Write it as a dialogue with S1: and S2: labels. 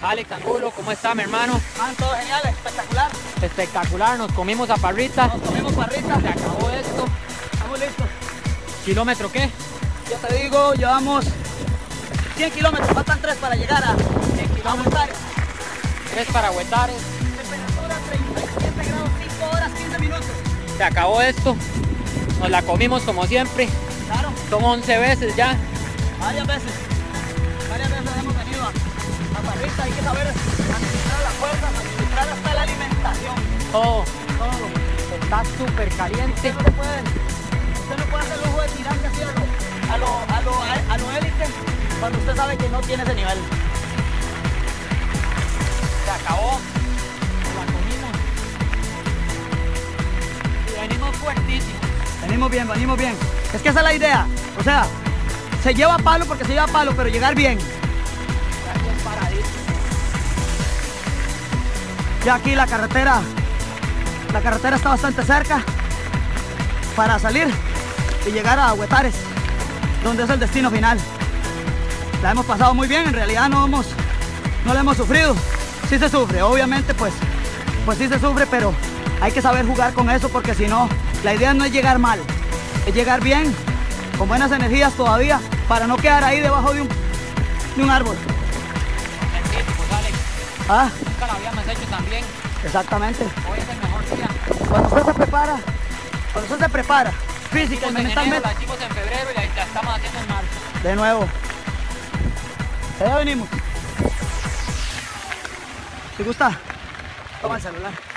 S1: Alex Angulo, ¿cómo está, mi hermano?
S2: Man, todo genial, espectacular.
S1: Espectacular, nos comimos a parrita.
S2: Nos comimos parrita.
S1: Se acabó esto.
S2: Estamos listos.
S1: ¿Kilómetro qué?
S2: Yo te digo, llevamos 100 kilómetros, faltan 3 para llegar a
S1: 100 kilómetros.
S2: Huetares.
S1: 3 para Huetares.
S2: Temperatura 37 grados, 5 horas, 15 minutos.
S1: Se acabó esto. Nos la comimos como siempre.
S2: Claro,
S1: Son 11 veces ya.
S2: varias veces hemos venido a parrita. Hay que saber administrar las fuerzas, administrar hasta la alimentación.
S1: Todo está súper caliente.
S2: Usted no puede hacer lujo de tirarse así a lo élite cuando usted sabe que no tiene ese nivel.
S1: Se acabó. Nos la comimos. Y venimos fuertísimos.
S2: Venimos bien. Es que esa es la idea. O sea, se lleva palo porque se lleva palo, pero llegar bien.
S1: Ya bien paradito.
S2: Ya aquí la carretera está bastante cerca para salir y llegar a Huetares, donde es el destino final. La hemos pasado muy bien, en realidad no la hemos sufrido. Sí se sufre, obviamente pues sí se sufre, pero hay que saber jugar con eso porque si no, la idea no es llegar mal, es llegar bien, con buenas energías todavía, para no quedar ahí debajo de un árbol.
S1: Energéticos, Alex.
S2: Ah,
S1: Nunca lo habíamos hecho tan bien.
S2: exactamente.
S1: Hoy es el mejor día.
S2: Cuando usted se prepara física y
S1: En enero,
S2: mentalmente,
S1: la hicimos en febrero y la estamos haciendo en marzo.
S2: de nuevo. Ya venimos. ¿Te gusta? Toma el celular.